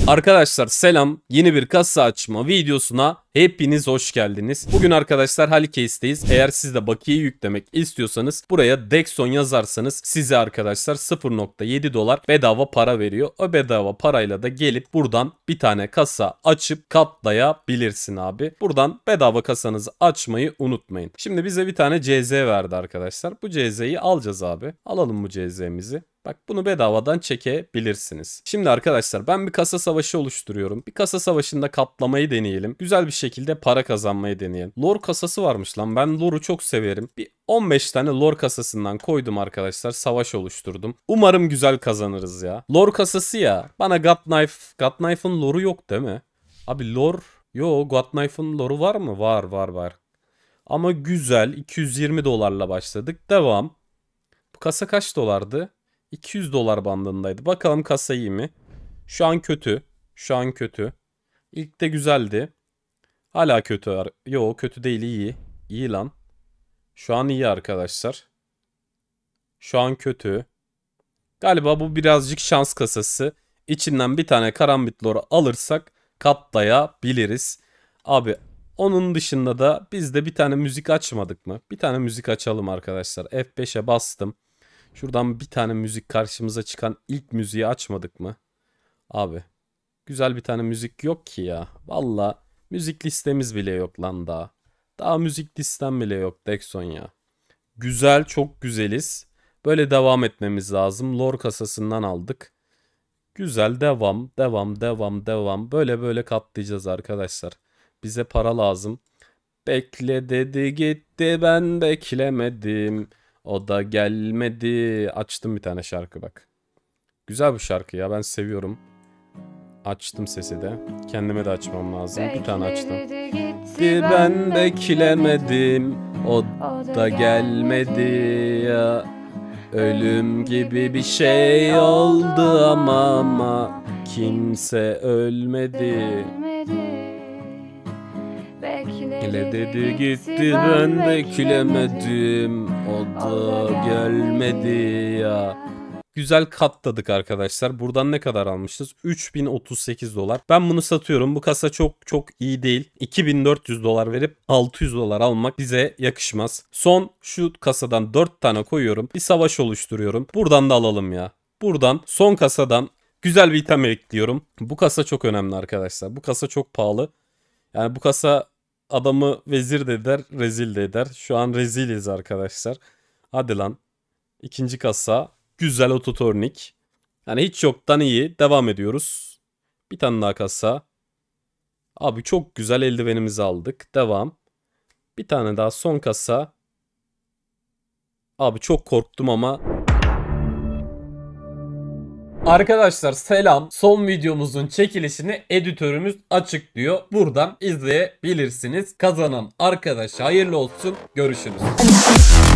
Arkadaşlar selam. Yeni bir kasa açma videosuna hepiniz hoş geldiniz. Bugün arkadaşlar Halicase'deyiz. Eğer siz de bakiye yüklemek istiyorsanız buraya Dexon yazarsanız size arkadaşlar 0.7 dolar bedava para veriyor. O bedava parayla da gelip buradan bir tane kasa açıp katlayabilirsin abi. Buradan bedava kasanızı açmayı unutmayın. Şimdi bize bir tane CZ verdi arkadaşlar. Bu CZ'yi alacağız abi. Alalım bu CZ'mizi. Bak bunu bedavadan çekebilirsiniz. Şimdi arkadaşlar ben bir kasa savaşı oluşturuyorum. Bir kasa savaşında katlamayı deneyelim. Güzel bir şekilde para kazanmayı deneyelim. Lore kasası varmış lan. Ben lore'u çok severim. Bir 15 tane lore kasasından koydum arkadaşlar. Savaş oluşturdum. Umarım güzel kazanırız ya. Lore kasası ya. Bana God Knife'ın lore'u yok değil mi? Abi lore... Yo, God Knife'ın lore'u var mı? Var. Ama güzel. 220 dolarla başladık. Devam. Bu kasa kaç dolardı? 200 dolar bandındaydı. Bakalım kasa iyi mi? Şu an kötü. İlk de güzeldi. Hala kötü. Yo, kötü değil, iyi. İyi lan. Şu an iyi arkadaşlar. Şu an kötü. Galiba bu birazcık şans kasası. İçinden bir tane karambit lore alırsak katlayabiliriz. Abi onun dışında da biz de bir tane müzik açmadık mı? Bir tane müzik açalım arkadaşlar. F5'e bastım. Şuradan bir tane müzik, karşımıza çıkan ilk müziği açmadık mı? Abi güzel bir tane müzik yok ki ya. Valla müzik listemiz bile yok lan daha. Daha müzik listem bile yok Dexon ya. Güzel, çok güzeliz. Böyle devam etmemiz lazım. Lore kasasından aldık. Güzel, devam. Böyle katlayacağız arkadaşlar. Bize para lazım. Bekle dedi gitti, ben beklemedim. O da gelmedi. Açtım bir tane şarkı bak. Güzel bu şarkı ya, ben seviyorum. Açtım sesi de. Kendime de açmam lazım. Bir tane açtım. Gitti, ben beklemedim. O da gelmedi ya. Ölüm gibi bir şey oldu ama kimse ölmedi. Bekle dedi gitti, ben beklemedim. O da gelmedi ya. Güzel katladık arkadaşlar. Buradan ne kadar almışız? 3038 dolar. Ben bunu satıyorum. Bu kasa çok iyi değil. 2400 dolar verip 600 dolar almak bize yakışmaz. Son şu kasadan 4 tane koyuyorum. Bir savaş oluşturuyorum. Buradan da alalım ya. Buradan son kasadan güzel bir item ekliyorum. Bu kasa çok önemli arkadaşlar. Bu kasa çok pahalı. Yani bu kasa adamı vezir de eder, rezil de eder. Şu an reziliz arkadaşlar. Hadi lan. İkinci kasa. Güzel ototornik. Yani hiç yoktan iyi. Devam ediyoruz. Bir tane daha kasa. Abi çok güzel eldivenimizi aldık. Devam. Bir tane daha son kasa. Abi çok korktum ama. Arkadaşlar selam. Son videomuzun çekilişini editörümüz açıklıyor. Buradan izleyebilirsiniz. Kazanan arkadaş hayırlı olsun. Görüşürüz.